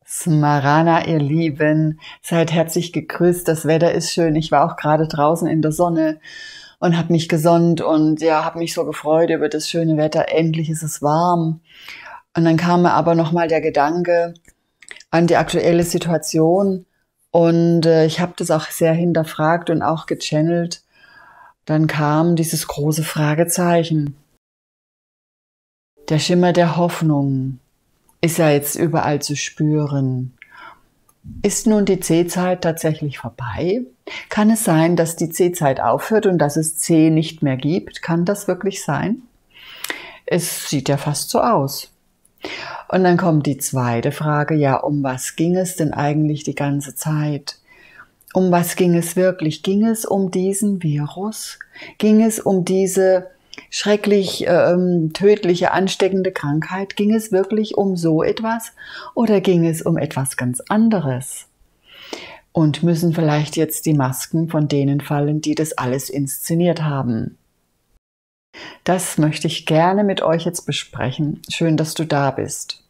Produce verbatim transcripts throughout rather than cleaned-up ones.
Smarana, ihr Lieben, seid herzlich gegrüßt. Das Wetter ist schön. Ich war auch gerade draußen in der Sonne und habe mich gesonnt und ja, habe mich so gefreut über das schöne Wetter. Endlich ist es warm. Und dann kam mir aber nochmal der Gedanke an die aktuelle Situation und äh, ich habe das auch sehr hinterfragt und auch gechannelt. Dann kam dieses große Fragezeichen. Der Schimmer der Hoffnung ist ja jetzt überall zu spüren. Ist nun die C-Zeit tatsächlich vorbei? Kann es sein, dass die C-Zeit aufhört und dass es C nicht mehr gibt? Kann das wirklich sein? Es sieht ja fast so aus. Und dann kommt die zweite Frage, ja, um was ging es denn eigentlich die ganze Zeit? Um was ging es wirklich? Ging es um diesen Virus? Ging es um diese schrecklich ähm, tödliche, ansteckende Krankheit? Ging es wirklich um so etwas oder ging es um etwas ganz anderes? Und müssen vielleicht jetzt die Masken von denen fallen, die das alles inszeniert haben? Das möchte ich gerne mit euch jetzt besprechen. Schön, dass du da bist.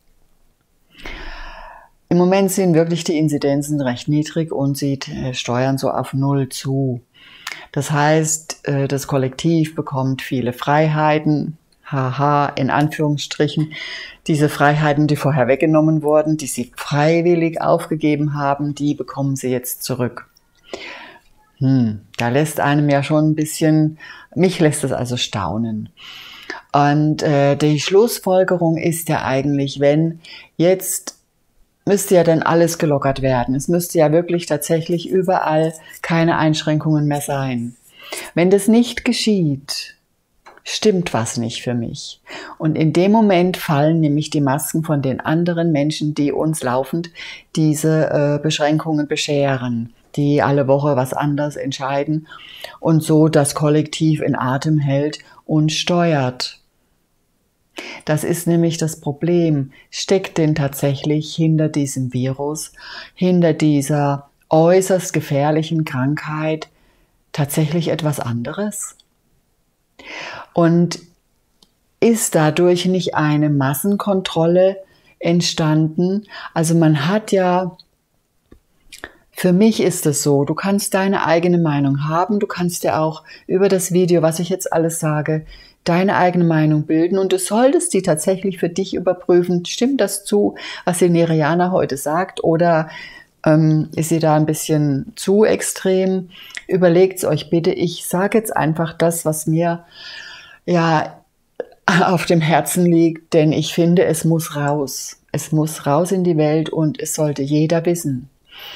Im Moment sind wirklich die Inzidenzen recht niedrig und sie steuern so auf Null zu. Das heißt, das Kollektiv bekommt viele Freiheiten, haha, in Anführungsstrichen. Diese Freiheiten, die vorher weggenommen wurden, die sie freiwillig aufgegeben haben, die bekommen sie jetzt zurück. Hm, da lässt einem ja schon ein bisschen, mich lässt es also staunen. Und äh, die Schlussfolgerung ist ja eigentlich, wenn jetzt müsste ja dann alles gelockert werden. Es müsste ja wirklich tatsächlich überall keine Einschränkungen mehr sein. Wenn das nicht geschieht, stimmt was nicht für mich. Und in dem Moment fallen nämlich die Masken von den anderen Menschen, die uns laufend diese äh, Beschränkungen bescheren, die alle Woche was anderes entscheiden und so das Kollektiv in Atem hält und steuert. Das ist nämlich das Problem. Steckt denn tatsächlich hinter diesem Virus, hinter dieser äußerst gefährlichen Krankheit tatsächlich etwas anderes? Und ist dadurch nicht eine Massenkontrolle entstanden? Also man hat ja, für mich ist es so, du kannst deine eigene Meinung haben, du kannst ja auch über das Video, was ich jetzt alles sage, deine eigene Meinung bilden und du solltest die tatsächlich für dich überprüfen. Stimmt das zu, was die Neriana heute sagt, oder ähm, ist sie da ein bisschen zu extrem? Überlegt's euch bitte. Ich sage jetzt einfach das, was mir ja auf dem Herzen liegt, denn ich finde, es muss raus. Es muss raus in die Welt und es sollte jeder wissen.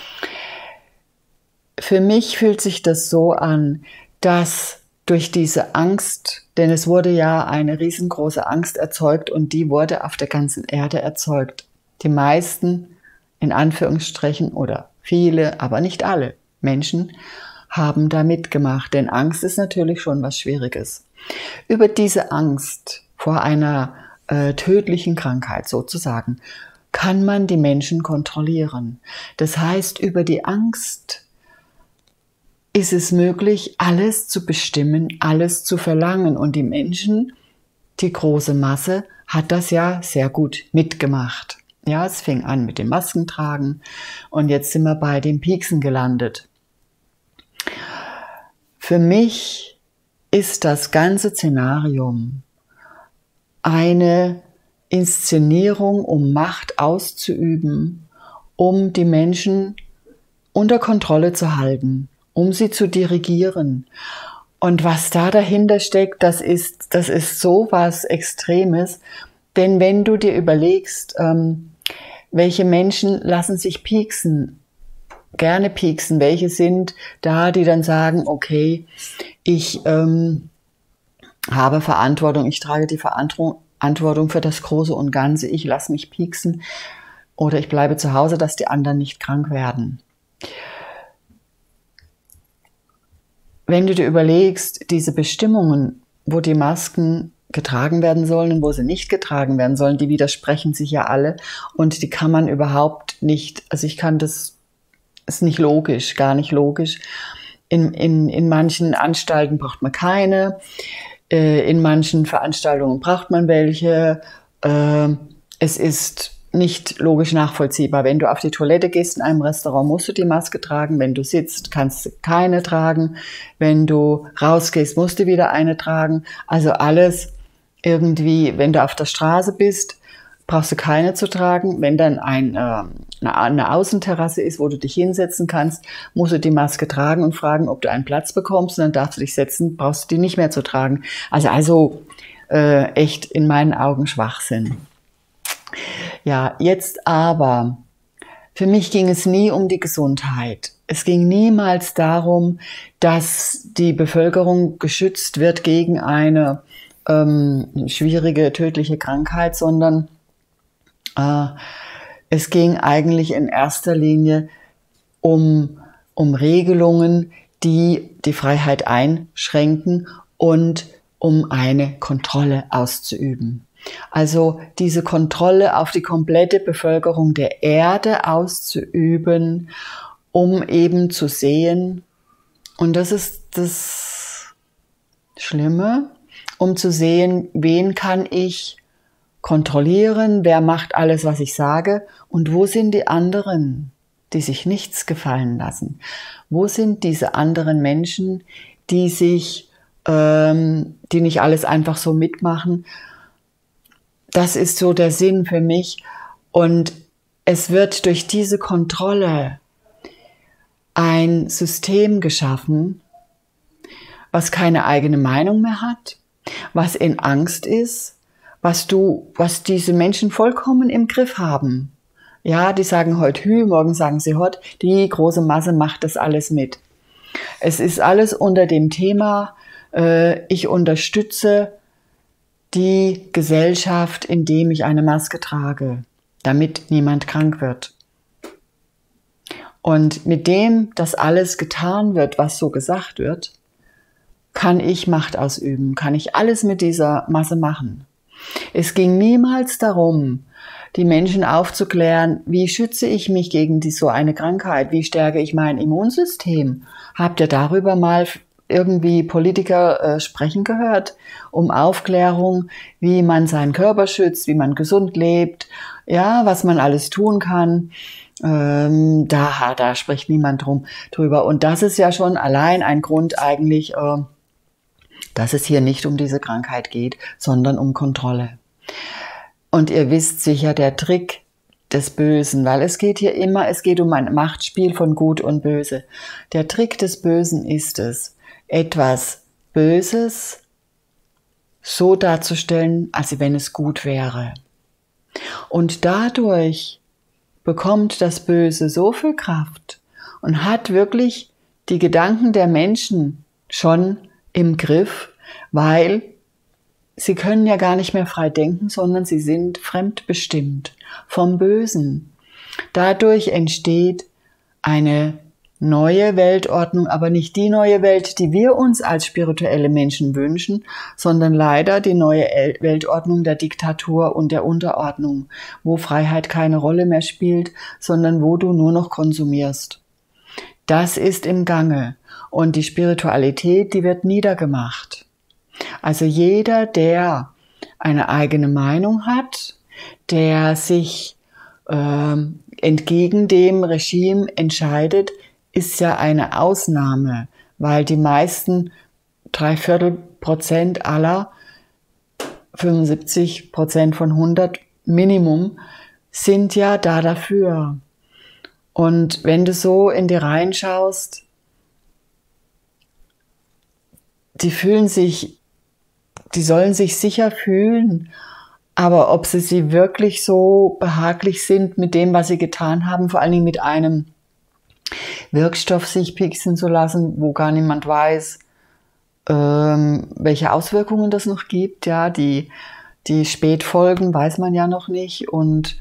Für mich fühlt sich das so an, dass durch diese Angst, denn es wurde ja eine riesengroße Angst erzeugt und die wurde auf der ganzen Erde erzeugt. Die meisten, in Anführungsstrichen, oder viele, aber nicht alle Menschen haben da mitgemacht, denn Angst ist natürlich schon was Schwieriges. Über diese Angst vor einer äh, tödlichen Krankheit sozusagen kann man die Menschen kontrollieren. Das heißt, über die Angst ist es möglich, alles zu bestimmen, alles zu verlangen. Und die Menschen, die große Masse, hat das ja sehr gut mitgemacht. Ja, es fing an mit dem Maskentragen und jetzt sind wir bei den Pieksen gelandet. Für mich ist das ganze Szenarium eine Inszenierung, um Macht auszuüben, um die Menschen unter Kontrolle zu halten, um sie zu dirigieren. Und was da dahinter steckt, das ist, das ist so was Extremes. Denn wenn du dir überlegst, ähm, welche Menschen lassen sich pieksen, gerne pieksen, welche sind da, die dann sagen, okay, ich ähm, habe Verantwortung, ich trage die Verantwortung für das Große und Ganze, ich lasse mich pieksen oder ich bleibe zu Hause, dass die anderen nicht krank werden. Wenn du dir überlegst, diese Bestimmungen, wo die Masken getragen werden sollen und wo sie nicht getragen werden sollen, die widersprechen sich ja alle und die kann man überhaupt nicht, also ich kann das, ist nicht logisch, gar nicht logisch. In, in, in manchen Anstalten braucht man keine, äh, in manchen Veranstaltungen braucht man welche. Äh, es ist nicht logisch nachvollziehbar. Wenn du auf die Toilette gehst in einem Restaurant, musst du die Maske tragen. Wenn du sitzt, kannst du keine tragen. Wenn du rausgehst, musst du wieder eine tragen. Also alles irgendwie, wenn du auf der Straße bist, brauchst du keine zu tragen. Wenn dann ein, äh, eine Außenterrasse ist, wo du dich hinsetzen kannst, musst du die Maske tragen und fragen, ob du einen Platz bekommst. Und dann darfst du dich setzen, brauchst du die nicht mehr zu tragen. Also, also äh, echt in meinen Augen Schwachsinn. Ja, jetzt aber, für mich ging es nie um die Gesundheit. Es ging niemals darum, dass die Bevölkerung geschützt wird gegen eine ähm, schwierige, tödliche Krankheit, sondern äh, es ging eigentlich in erster Linie um, um Regelungen, die die Freiheit einschränken und um eine Kontrolle auszuüben. Also diese Kontrolle auf die komplette Bevölkerung der Erde auszuüben, um eben zu sehen, und das ist das Schlimme, um zu sehen, wen kann ich kontrollieren, wer macht alles, was ich sage, und wo sind die anderen, die sich nichts gefallen lassen? Wo sind diese anderen Menschen, die sich, ähm, die nicht alles einfach so mitmachen? Das ist so der Sinn für mich. Und es wird durch diese Kontrolle ein System geschaffen, was keine eigene Meinung mehr hat, was in Angst ist, was du, was diese Menschen vollkommen im Griff haben. Ja, die sagen heute Hü, morgen sagen sie Hott. Die große Masse macht das alles mit. Es ist alles unter dem Thema, äh, ich unterstütze die Gesellschaft, indem ich eine Maske trage, damit niemand krank wird. Und mit dem, dass alles getan wird, was so gesagt wird, kann ich Macht ausüben, kann ich alles mit dieser Masse machen. Es ging niemals darum, die Menschen aufzuklären, wie schütze ich mich gegen die, so eine Krankheit, wie stärke ich mein Immunsystem. Habt ihr darüber mal irgendwie Politiker äh, sprechen gehört, um Aufklärung, wie man seinen Körper schützt, wie man gesund lebt, ja, was man alles tun kann. Ähm, da, da spricht niemand drum, drüber. Und das ist ja schon allein ein Grund eigentlich, äh, dass es hier nicht um diese Krankheit geht, sondern um Kontrolle. Und ihr wisst sicher, der Trick des Bösen, weil es geht hier immer, es geht um ein Machtspiel von Gut und Böse. Der Trick des Bösen ist es, etwas Böses so darzustellen, als wenn es gut wäre. Und dadurch bekommt das Böse so viel Kraft und hat wirklich die Gedanken der Menschen schon im Griff, weil sie können ja gar nicht mehr frei denken, sondern sie sind fremdbestimmt vom Bösen. Dadurch entsteht eine neue Weltordnung, aber nicht die neue Welt, die wir uns als spirituelle Menschen wünschen, sondern leider die neue Weltordnung der Diktatur und der Unterordnung, wo Freiheit keine Rolle mehr spielt, sondern wo du nur noch konsumierst. Das ist im Gange und die Spiritualität, die wird niedergemacht. Also jeder, der eine eigene Meinung hat, der sich äh, entgegen dem Regime entscheidet, ist ja eine Ausnahme, weil die meisten, drei Viertel Prozent aller, fünfundsiebzig Prozent von hundert Minimum, sind ja da dafür. Und wenn du so in die Reihen schaust, die fühlen sich, die sollen sich sicher fühlen, aber ob sie sie wirklich so behaglich sind mit dem, was sie getan haben, vor allen Dingen mit einem Wirkstoff sich pieksen zu lassen, wo gar niemand weiß, ähm, welche Auswirkungen das noch gibt. Ja, die, die Spätfolgen weiß man ja noch nicht. Und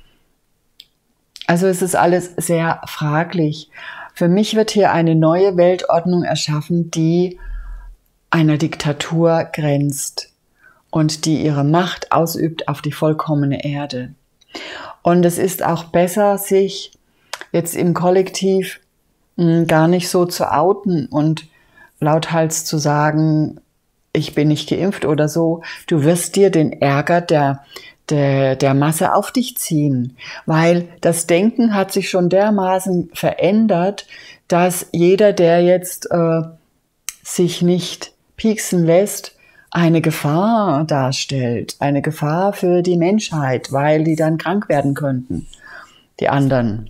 also es ist alles sehr fraglich. Für mich wird hier eine neue Weltordnung erschaffen, die einer Diktatur grenzt und die ihre Macht ausübt auf die vollkommene Erde. Und es ist auch besser, sich jetzt im Kollektiv mh, gar nicht so zu outen und lauthals zu sagen, ich bin nicht geimpft oder so. Du wirst dir den Ärger der, der, der Masse auf dich ziehen, weil das Denken hat sich schon dermaßen verändert, dass jeder, der jetzt äh, sich nicht pieksen lässt, eine Gefahr darstellt, eine Gefahr für die Menschheit, weil die dann krank werden könnten, die anderen.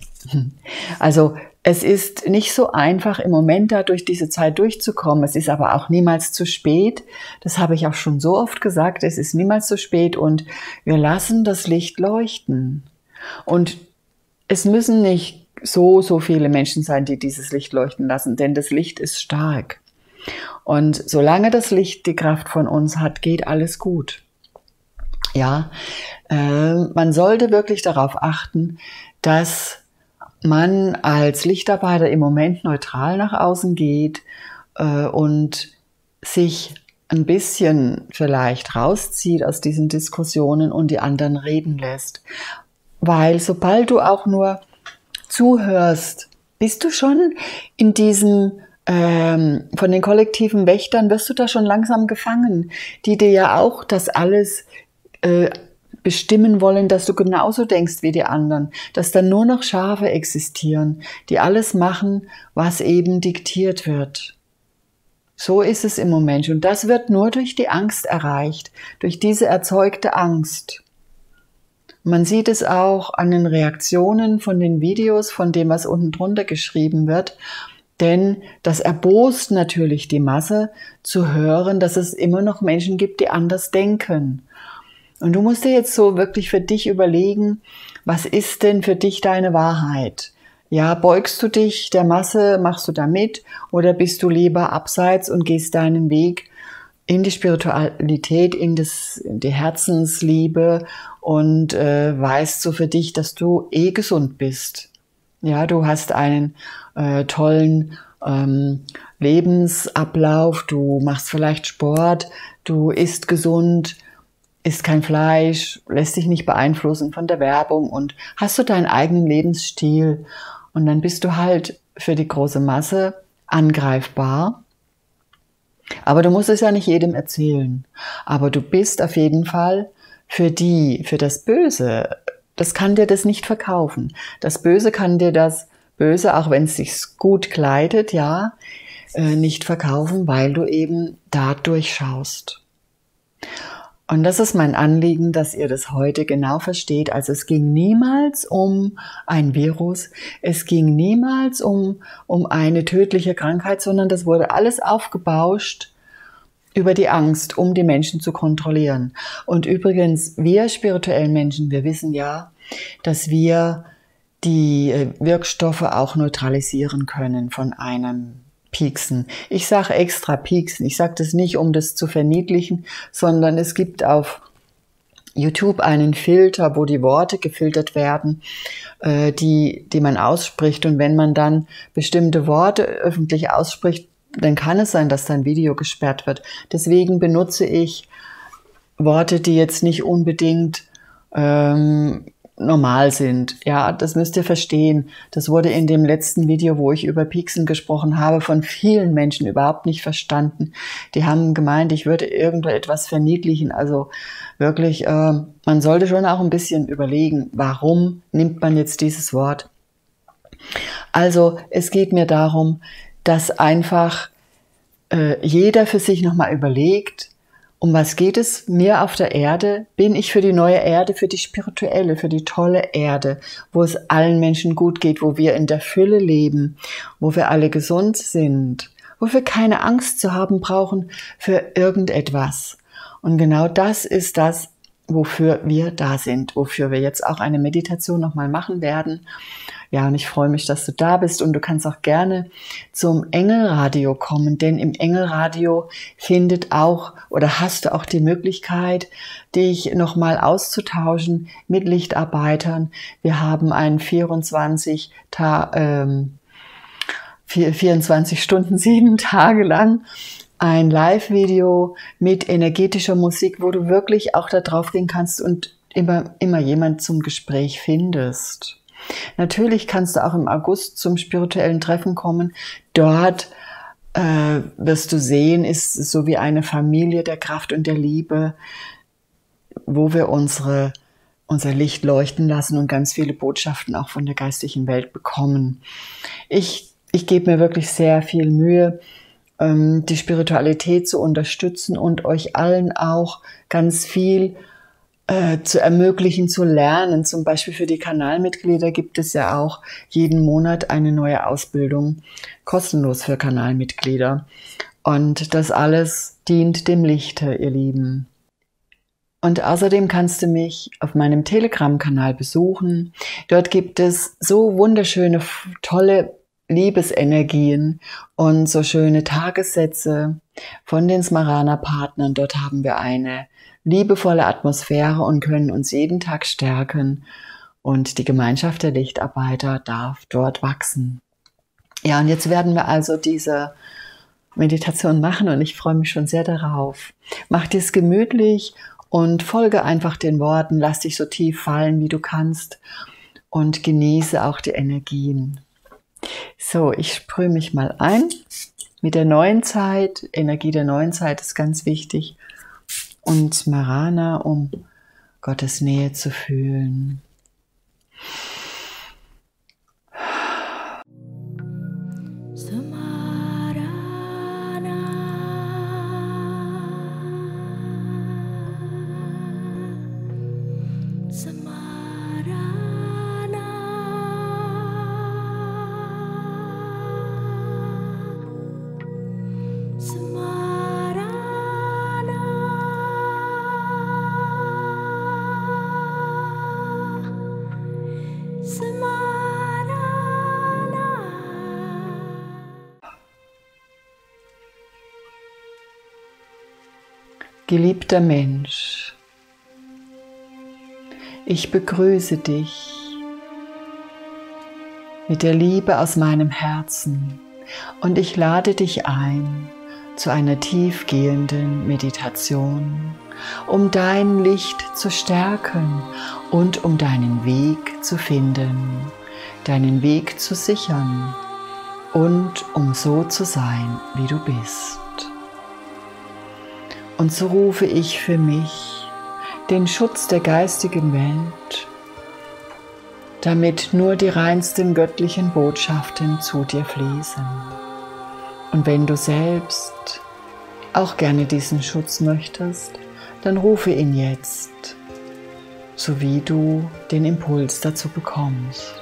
Also es ist nicht so einfach, im Moment da durch diese Zeit durchzukommen. Es ist aber auch niemals zu spät. Das habe ich auch schon so oft gesagt. Es ist niemals zu spät und wir lassen das Licht leuchten. Und es müssen nicht so, so viele Menschen sein, die dieses Licht leuchten lassen, denn das Licht ist stark. Und solange das Licht die Kraft von uns hat, geht alles gut. Ja, äh, man sollte wirklich darauf achten, dass man als Lichtarbeiter im Moment neutral nach außen geht äh, und sich ein bisschen vielleicht rauszieht aus diesen Diskussionen und die anderen reden lässt. Weil sobald du auch nur zuhörst, bist du schon in diesem, ähm, von den kollektiven Wächtern wirst du da schon langsam gefangen, die dir ja auch das alles äh, bestimmen wollen, dass du genauso denkst wie die anderen, dass dann nur noch Schafe existieren, die alles machen, was eben diktiert wird. So ist es im Moment und das wird nur durch die Angst erreicht, durch diese erzeugte Angst. Man sieht es auch an den Reaktionen von den Videos, von dem, was unten drunter geschrieben wird, denn das erbost natürlich die Masse zu hören, dass es immer noch Menschen gibt, die anders denken. Und du musst dir jetzt so wirklich für dich überlegen, was ist denn für dich deine Wahrheit? Ja, beugst du dich der Masse, machst du da mit oder bist du lieber abseits und gehst deinen Weg in die Spiritualität, in, das, in die Herzensliebe und äh, weißt so für dich, dass du eh gesund bist. Ja, du hast einen äh, tollen ähm, Lebensablauf, du machst vielleicht Sport, du isst gesund, isst kein Fleisch, lässt dich nicht beeinflussen von der Werbung und hast du deinen eigenen Lebensstil und dann bist du halt für die große Masse angreifbar. Aber du musst es ja nicht jedem erzählen. Aber du bist auf jeden Fall für die, für das Böse, das kann dir das nicht verkaufen. Das Böse kann dir das Böse, auch wenn es sich gut kleidet, ja, äh, nicht verkaufen, weil du eben da durchschaust. Und das ist mein Anliegen, dass ihr das heute genau versteht. Also es ging niemals um ein Virus, es ging niemals um, um eine tödliche Krankheit, sondern das wurde alles aufgebauscht über die Angst, um die Menschen zu kontrollieren. Und übrigens, wir spirituellen Menschen, wir wissen ja, dass wir die Wirkstoffe auch neutralisieren können von einem Pieksen. Ich sage extra Pieksen. Ich sage das nicht, um das zu verniedlichen, sondern es gibt auf YouTube einen Filter, wo die Worte gefiltert werden, äh, die, die man ausspricht. Und wenn man dann bestimmte Worte öffentlich ausspricht, dann kann es sein, dass dein Video gesperrt wird. Deswegen benutze ich Worte, die jetzt nicht unbedingt ähm, normal sind. Ja, das müsst ihr verstehen. Das wurde in dem letzten Video, wo ich über Pieksen gesprochen habe, von vielen Menschen überhaupt nicht verstanden. Die haben gemeint, ich würde irgendetwas verniedlichen. Also wirklich, äh, man sollte schon auch ein bisschen überlegen, warum nimmt man jetzt dieses Wort. Also es geht mir darum, dass einfach äh, jeder für sich nochmal überlegt, um was geht es mir auf der Erde? Bin ich für die neue Erde, für die spirituelle, für die tolle Erde, wo es allen Menschen gut geht, wo wir in der Fülle leben, wo wir alle gesund sind, wo wir keine Angst zu haben brauchen für irgendetwas. Und genau das ist das, wofür wir da sind, wofür wir jetzt auch eine Meditation nochmal machen werden. Ja, und ich freue mich, dass du da bist und du kannst auch gerne zum Engelradio kommen, denn im Engelradio findet auch oder hast du auch die Möglichkeit, dich nochmal auszutauschen mit Lichtarbeitern. Wir haben einen vierundzwanzig, Ta- ähm, vierundzwanzig Stunden, sieben Tage lang ein Live-Video mit energetischer Musik, wo du wirklich auch da drauf gehen kannst und immer, immer jemand zum Gespräch findest. Natürlich kannst du auch im August zum spirituellen Treffen kommen. Dort äh, wirst du sehen, ist so wie eine Familie der Kraft und der Liebe, wo wir unsere unser Licht leuchten lassen und ganz viele Botschaften auch von der geistigen Welt bekommen. Ich, ich gebe mir wirklich sehr viel Mühe, die Spiritualität zu unterstützen und euch allen auch ganz viel äh, zu ermöglichen, zu lernen. Zum Beispiel für die Kanalmitglieder gibt es ja auch jeden Monat eine neue Ausbildung, kostenlos für Kanalmitglieder. Und das alles dient dem Lichte, ihr Lieben. Und außerdem kannst du mich auf meinem Telegram-Kanal besuchen. Dort gibt es so wunderschöne, tolle Liebesenergien und so schöne Tagessätze von den Smarana-Partnern. Dort haben wir eine liebevolle Atmosphäre und können uns jeden Tag stärken. Und die Gemeinschaft der Lichtarbeiter darf dort wachsen. Ja, und jetzt werden wir also diese Meditation machen und ich freue mich schon sehr darauf. Mach dir es gemütlich und folge einfach den Worten. Lass dich so tief fallen, wie du kannst und genieße auch die Energien. So, ich sprühe mich mal ein mit der neuen Zeit. Energie der neuen Zeit ist ganz wichtig. Und Smarana, um Gottes Nähe zu fühlen. Geliebter Mensch, ich begrüße dich mit der Liebe aus meinem Herzen und ich lade dich ein zu einer tiefgehenden Meditation, um dein Licht zu stärken und um deinen Weg zu finden, deinen Weg zu sichern und um so zu sein, wie du bist. Und so rufe ich für mich den Schutz der geistigen Welt, damit nur die reinsten göttlichen Botschaften zu dir fließen. Und wenn du selbst auch gerne diesen Schutz möchtest, dann rufe ihn jetzt, so wie du den Impuls dazu bekommst.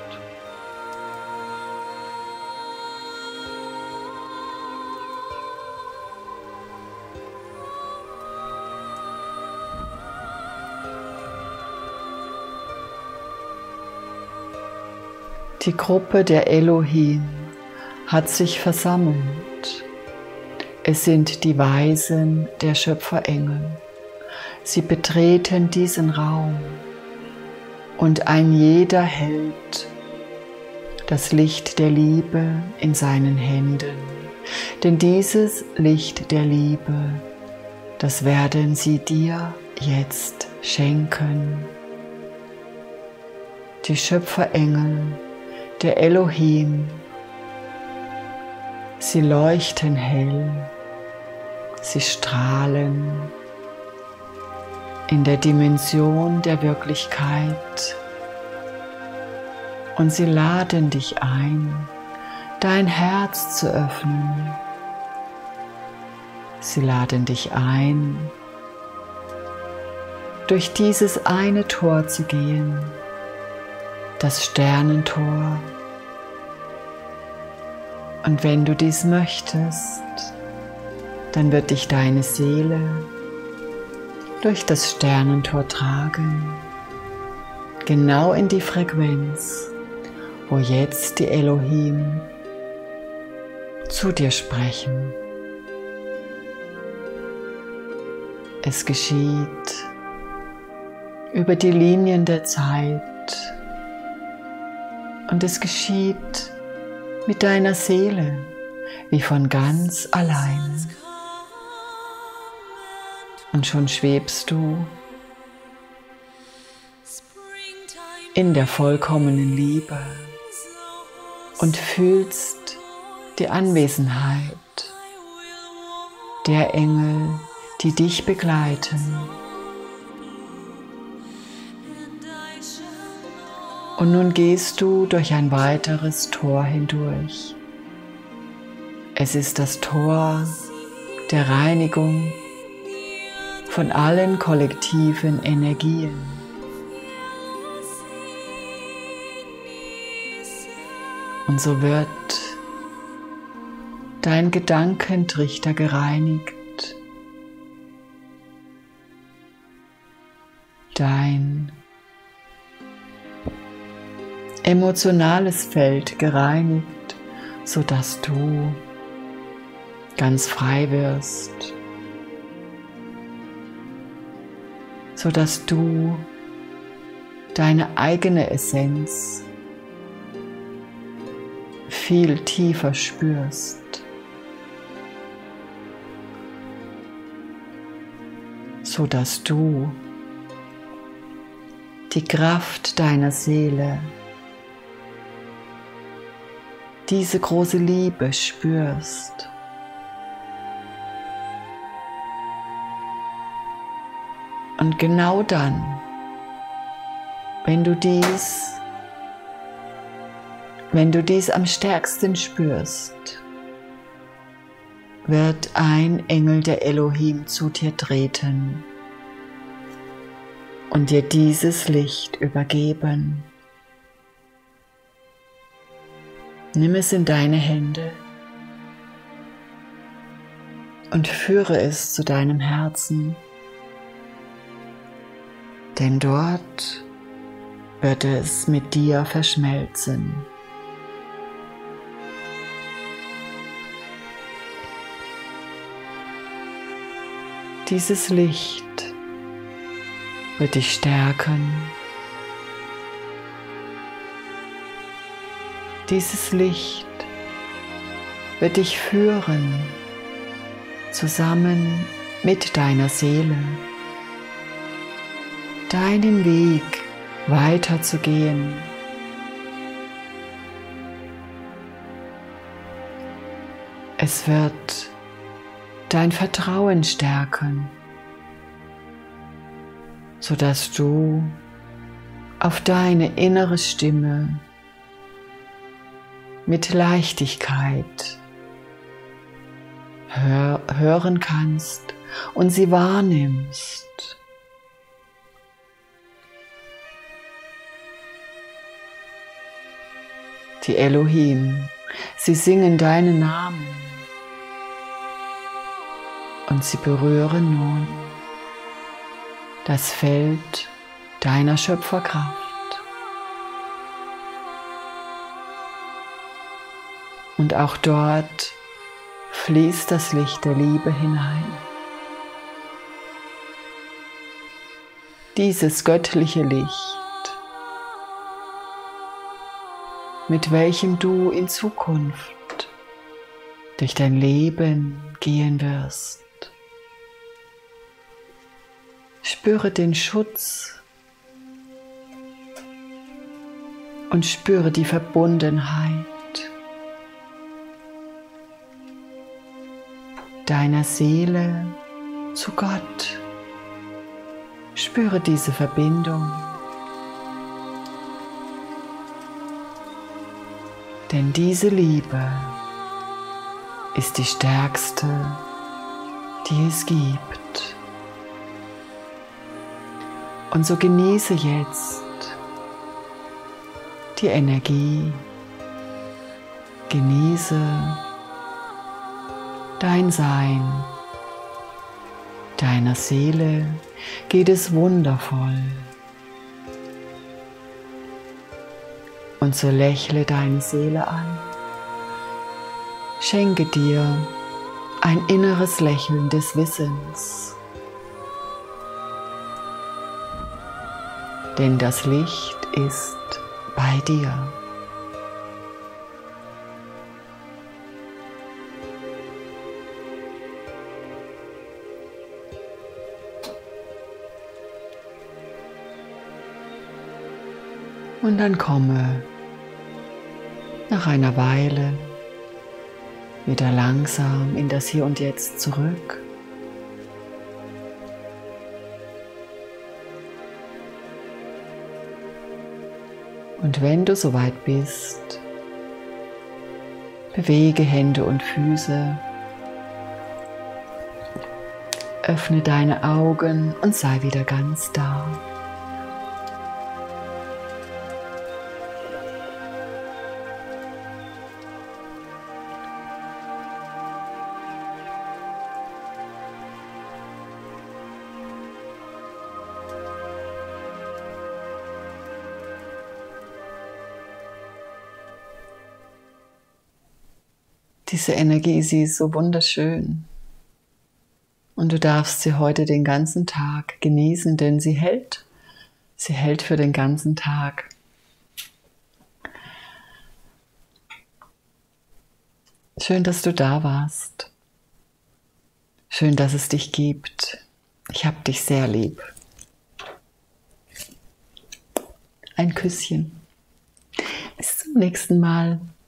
Die Gruppe der Elohim hat sich versammelt. Es sind die Weisen der Schöpferengel. Sie betreten diesen Raum und ein jeder hält das Licht der Liebe in seinen Händen. Denn dieses Licht der Liebe, das werden sie dir jetzt schenken. Die Schöpferengel der Elohim, sie leuchten hell, sie strahlen in der Dimension der Wirklichkeit und sie laden dich ein, dein Herz zu öffnen. Sie laden dich ein, durch dieses eine Tor zu gehen, das Sternentor. Und wenn du dies möchtest, dann wird dich deine Seele durch das Sternentor tragen, genau in die Frequenz, wo jetzt die Elohim zu dir sprechen. Es geschieht über die Linien der Zeit und es geschieht mit deiner Seele wie von ganz allein. Und schon schwebst du in der vollkommenen Liebe und fühlst die Anwesenheit der Engel, die dich begleiten. Und nun gehst du durch ein weiteres Tor hindurch. Es ist das Tor der Reinigung von allen kollektiven Energien. Und so wird dein Gedankentrichter gereinigt, dein emotionales Feld gereinigt, sodass du ganz frei wirst, sodass du deine eigene Essenz viel tiefer spürst, sodass du die Kraft deiner Seele, diese große Liebe spürst. Und genau dann, wenn du dies, wenn du dies am stärksten spürst, wird ein Engel der Elohim zu dir treten und dir dieses Licht übergeben. Nimm es in deine Hände und führe es zu deinem Herzen, denn dort wird es mit dir verschmelzen. Dieses Licht wird dich stärken. Dieses Licht wird dich führen, zusammen mit deiner Seele, deinen Weg weiterzugehen. Es wird dein Vertrauen stärken, sodass du auf deine innere Stimme mit Leichtigkeit hör, hören kannst und sie wahrnimmst. Die Elohim, sie singen deinen Namen und sie berühren nun das Feld deiner Schöpferkraft. Und auch dort fließt das Licht der Liebe hinein. Dieses göttliche Licht, mit welchem du in Zukunft durch dein Leben gehen wirst. Spüre den Schutz und spüre die Verbundenheit deiner Seele zu Gott. Spüre diese Verbindung. Denn diese Liebe ist die stärkste, die es gibt. Und so genieße jetzt die Energie, genieße dein Sein, deiner Seele geht es wundervoll. Und so lächle deine Seele an, schenke dir ein inneres Lächeln des Wissens. Denn das Licht ist bei dir. Und dann komme nach einer Weile wieder langsam in das Hier und Jetzt zurück. Und wenn du soweit bist, bewege Hände und Füße, öffne deine Augen und sei wieder ganz da. Diese Energie, sie ist so wunderschön. Und du darfst sie heute den ganzen Tag genießen, denn sie hält. Sie hält für den ganzen Tag. Schön, dass du da warst. Schön, dass es dich gibt. Ich hab dich sehr lieb. Ein Küsschen. Bis zum nächsten Mal.